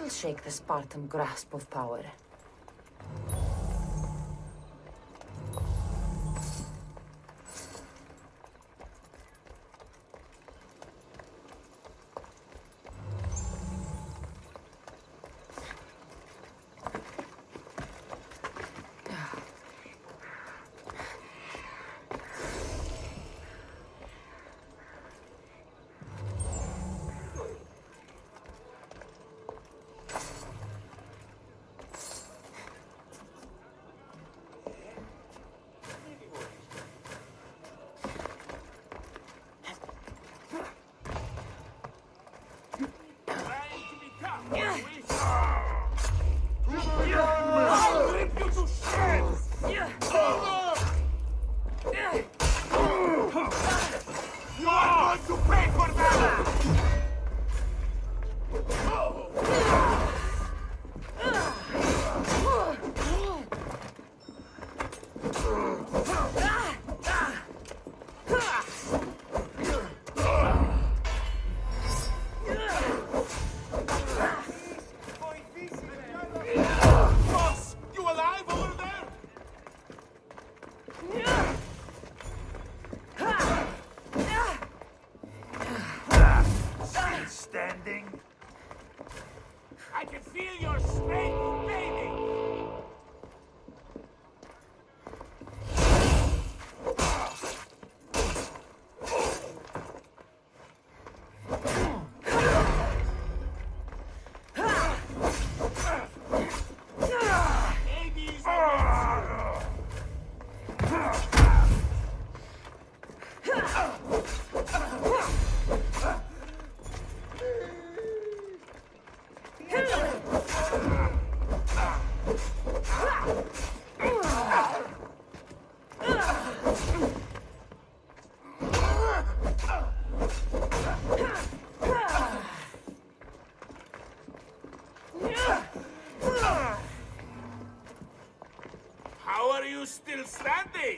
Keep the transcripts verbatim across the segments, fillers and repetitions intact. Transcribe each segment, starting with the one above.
will shake the Spartan grasp of power. Still standing!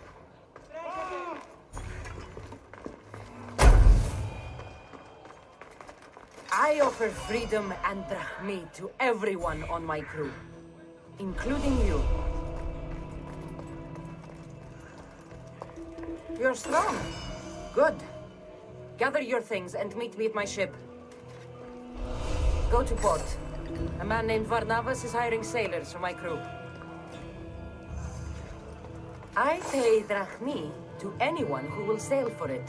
I offer freedom and drachmi to everyone on my crew, including you. You're strong. Good. Gather your things and meet me at my ship. Go to port. A man named Varnavas is hiring sailors for my crew. I pay drachmi to anyone who will sail for it.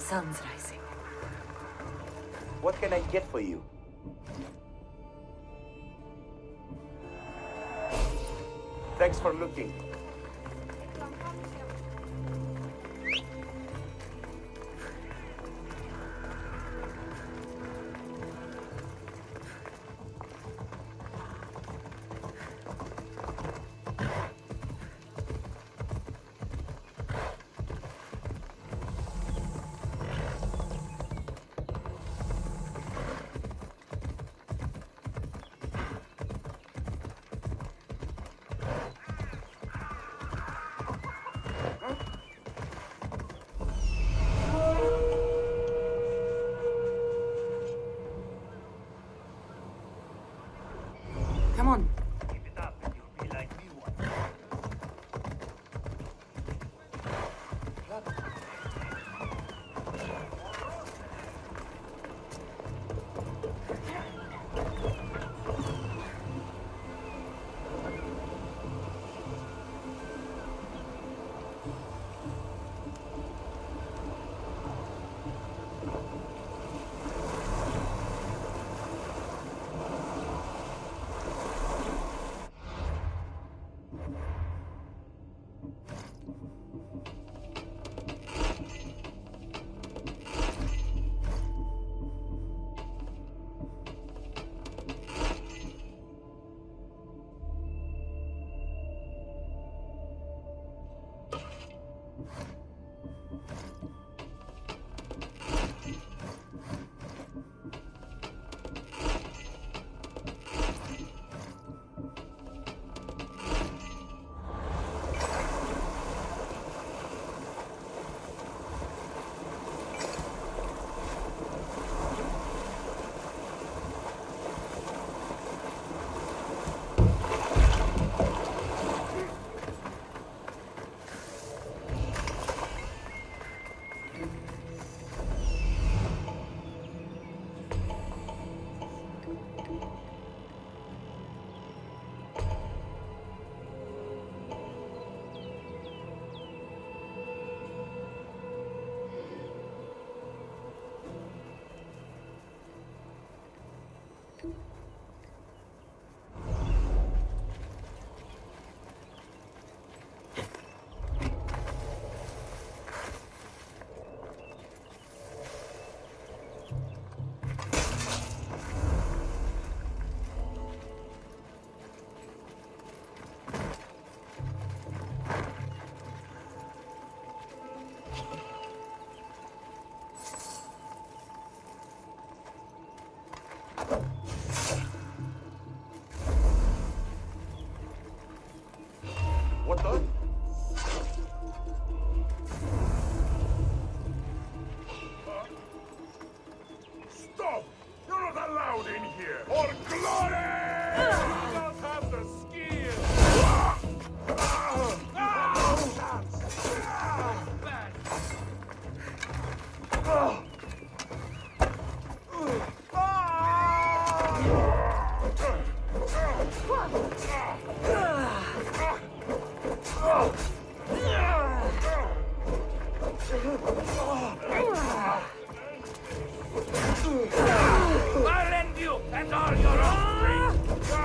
sun's rising. What can I get for you? Thanks for looking. Come on. Keep it up and you'll be like me one day. What the? Stop! You're not allowed in here! For glory! You don't have the skill! I'll end you and all your offspring!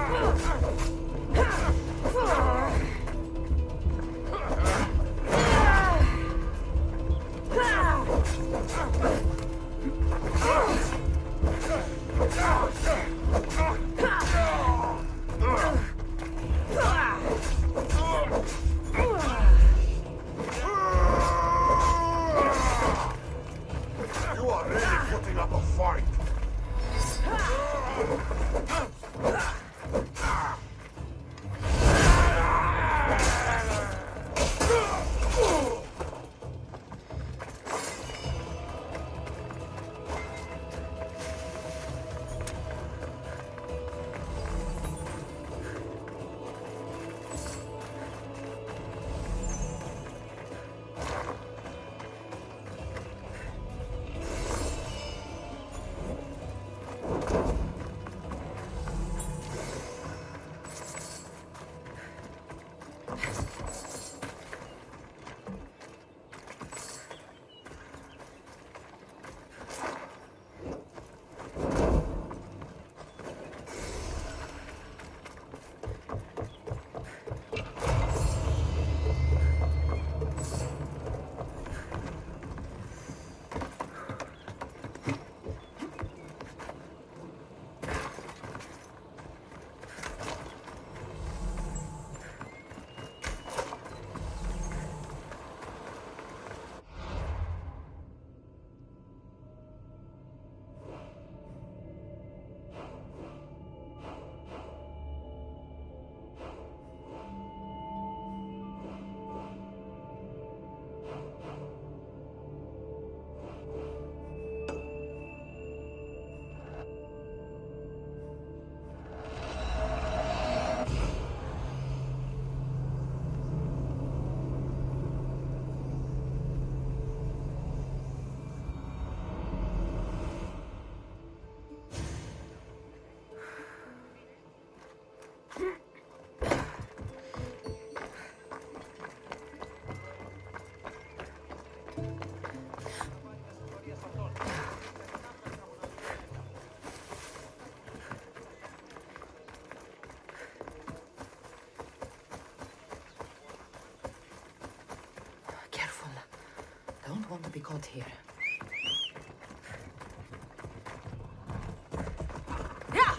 You are really putting up a fight! caught here. Yeah!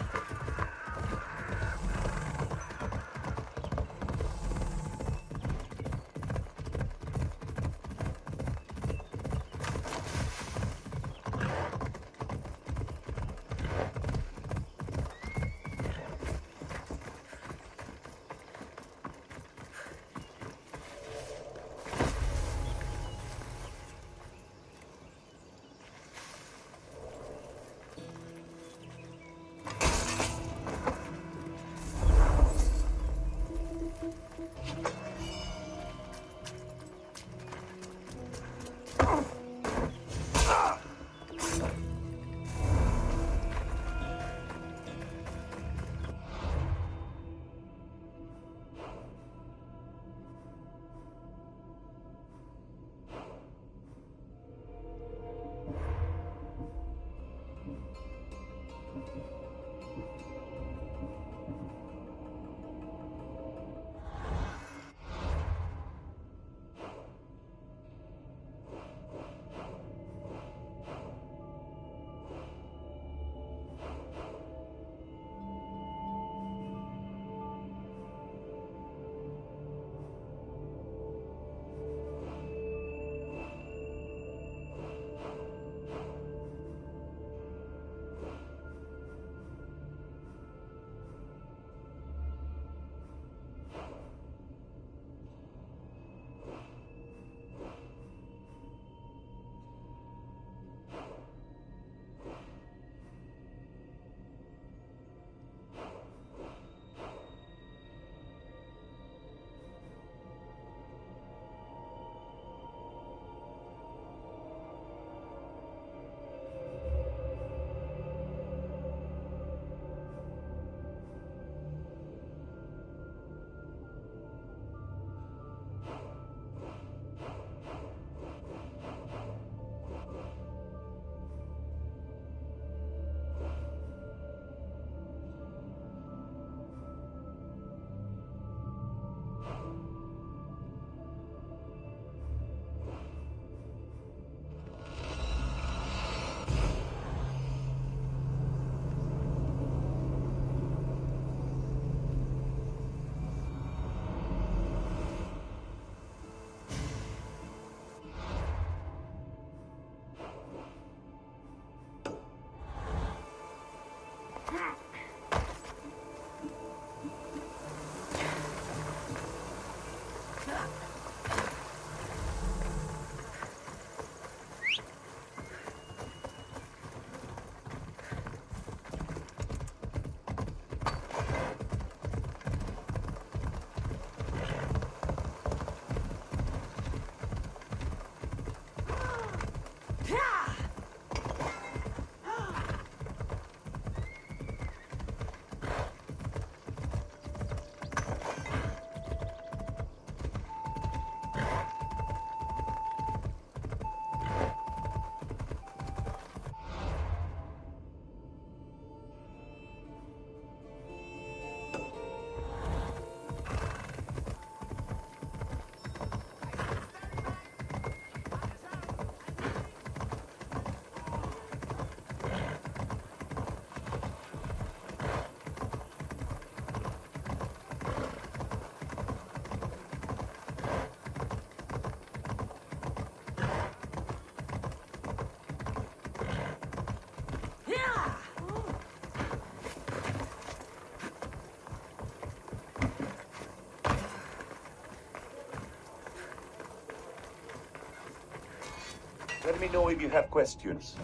Let me know if you have questions.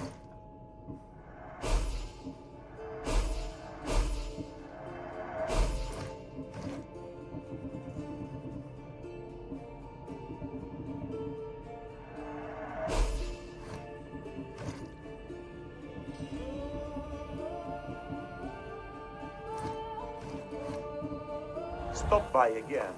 Stop by again.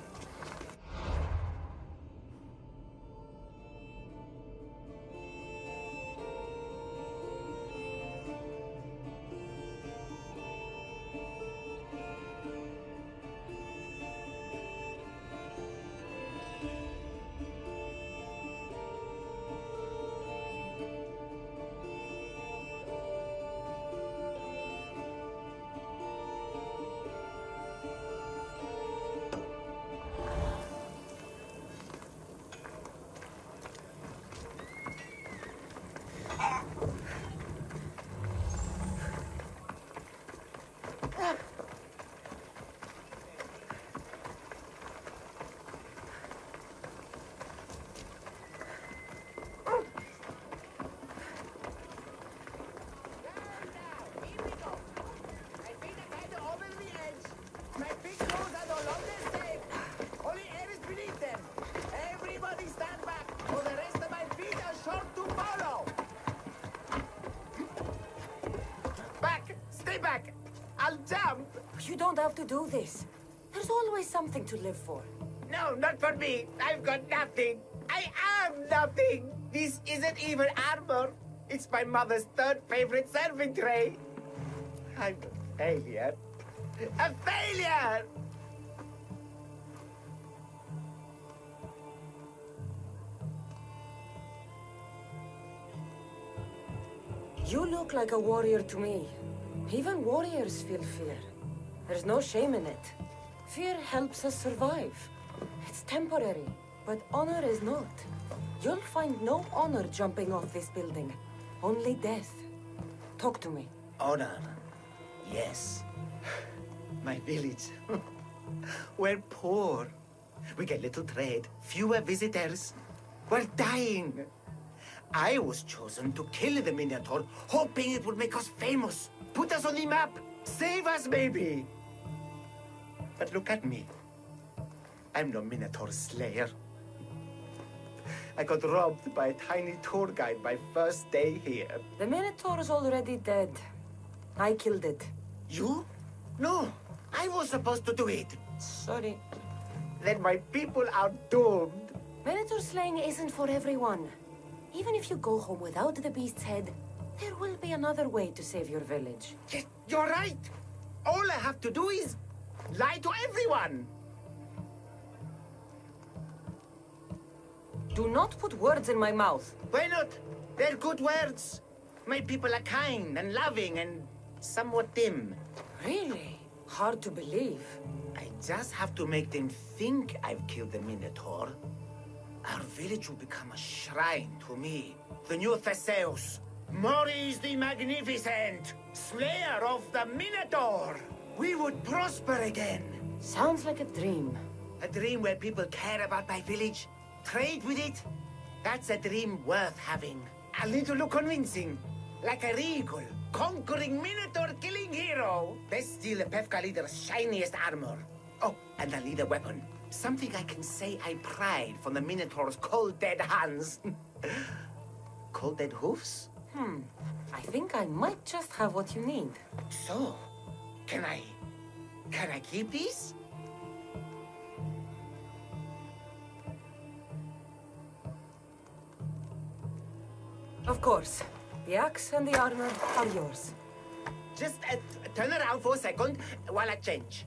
back! I'll jump! You don't have to do this. There's always something to live for. No, not for me. I've got nothing. I am nothing. This isn't even armor. It's my mother's third favorite serving tray. I'm a failure. A failure! You look like a warrior to me. Even warriors feel fear. There's no shame in it. Fear helps us survive. It's temporary, but honor is not. You'll find no honor jumping off this building. Only death. Talk to me. Honor. Yes. My village. We're poor. We get little trade, fewer visitors. We're dying. I was chosen to kill the Minotaur, hoping it would make us famous. Put us on the map. Save us, maybe. But look at me. I'm no Minotaur slayer. I got robbed by a tiny tour guide my first day here. The Minotaur's already dead. I killed it. You? No, I was supposed to do it. Sorry. Then my people are doomed. Minotaur slaying isn't for everyone. Even if you go home without the beast's head, there will be another way to save your village. Yes, you're right. All I have to do is lie to everyone. Do not put words in my mouth. Why not? They're good words. My people are kind and loving and somewhat dim. Really? Hard to believe. I just have to make them think I've killed the Minotaur. Our village will become a shrine to me, the new Theseus, Maurice the Magnificent, slayer of the Minotaur. We would prosper again. Sounds like a dream. A dream where people care about my village, trade with it. That's a dream worth having. I'll need to look convincing, like a regal, conquering Minotaur-killing hero. Best steal the Pefka leader's shiniest armor. Oh, and I'll need a weapon. Something I can say I pried from the Minotaur's cold dead hands. Cold dead hoofs? Hmm. I think I might just have what you need. So, can I... can I keep these? Of course. The axe and the armor are yours. Just uh, turn around for a second while I change.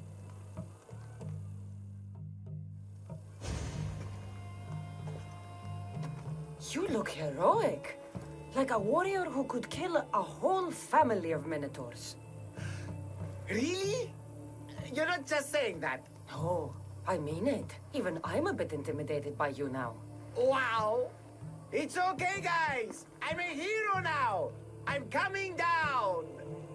You look heroic. Like a warrior who could kill a whole family of Minotaurs. Really? You're not just saying that. No, I mean it. Even I'm a bit intimidated by you now. Wow! It's okay, guys! I'm a hero now! I'm coming down!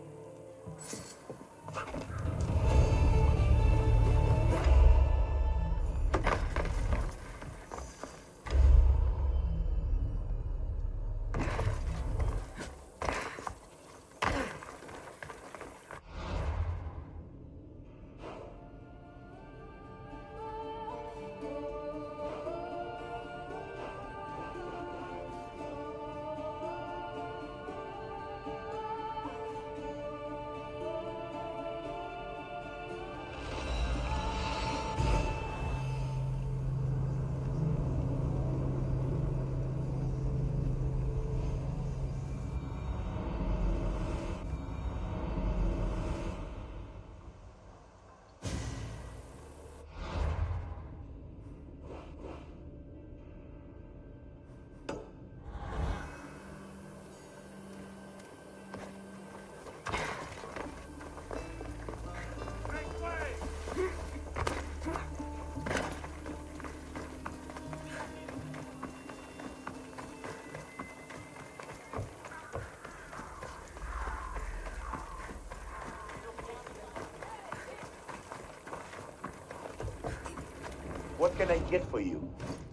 What can I get for you?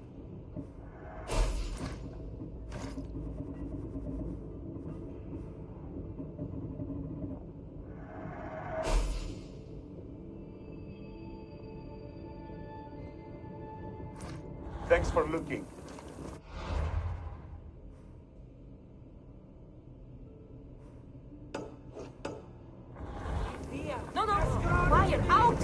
Thanks for looking. No, no! Fire! Out!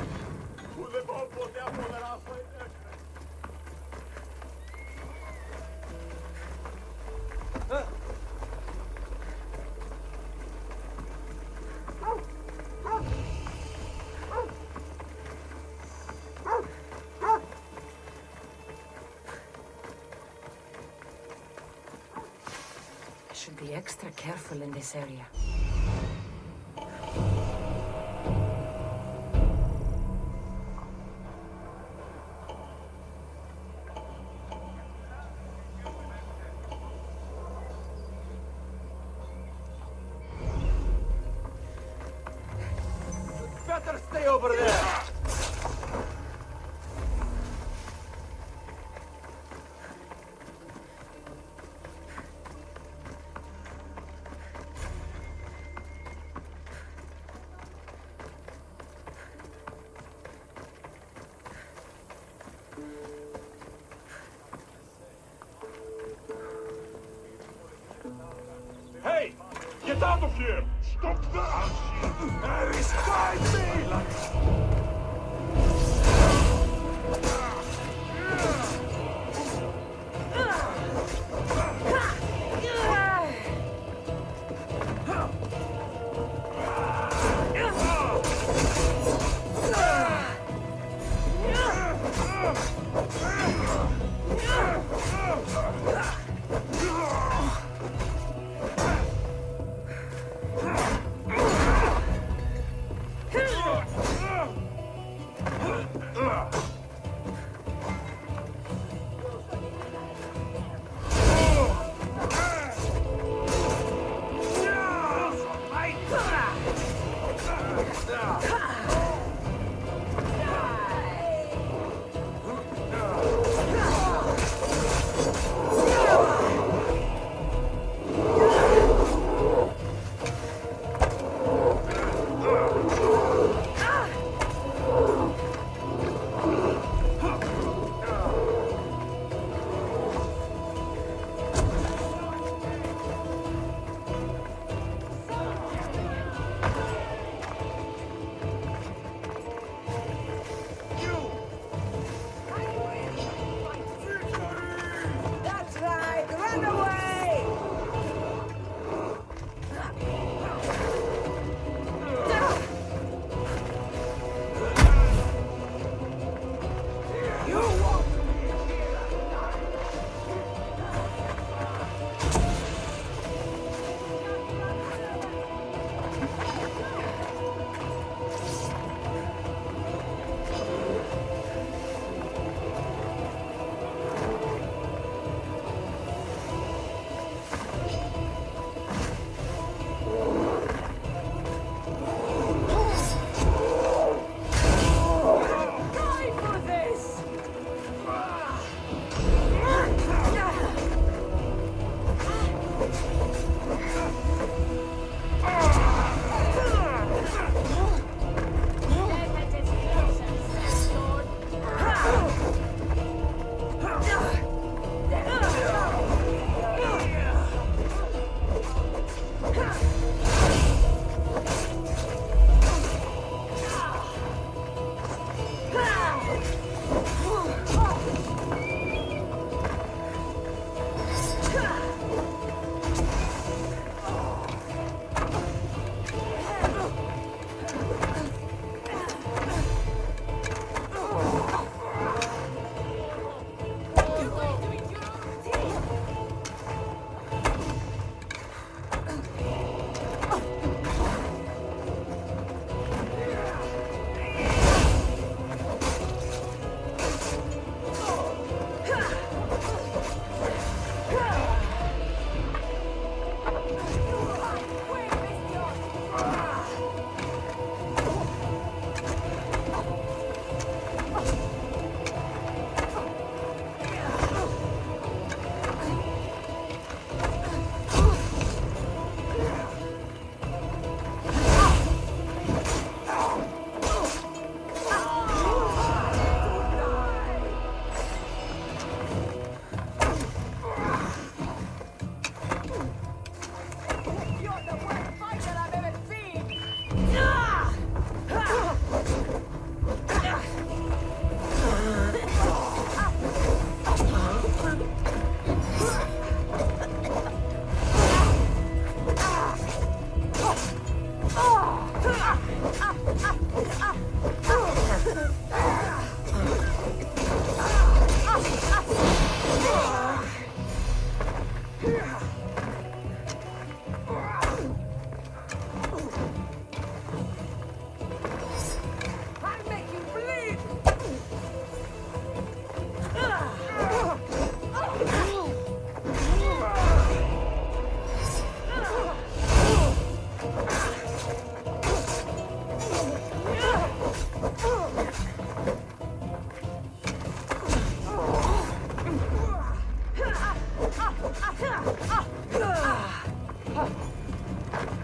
I should be extra careful in this area. Better stay over there! Hey! Get out of here! Stop that! There is guide me!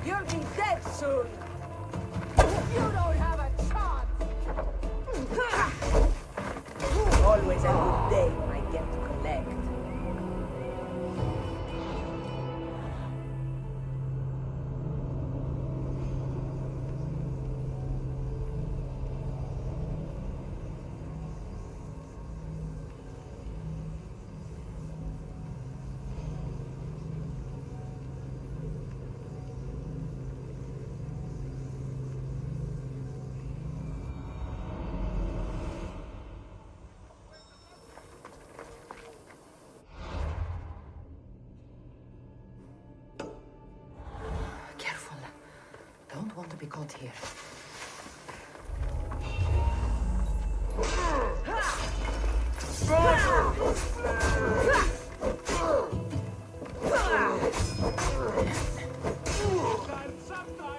You'll be dead soon. You don't have a chance! Always a good day when I get to collect. Careful. Don't want to be caught here. Sometimes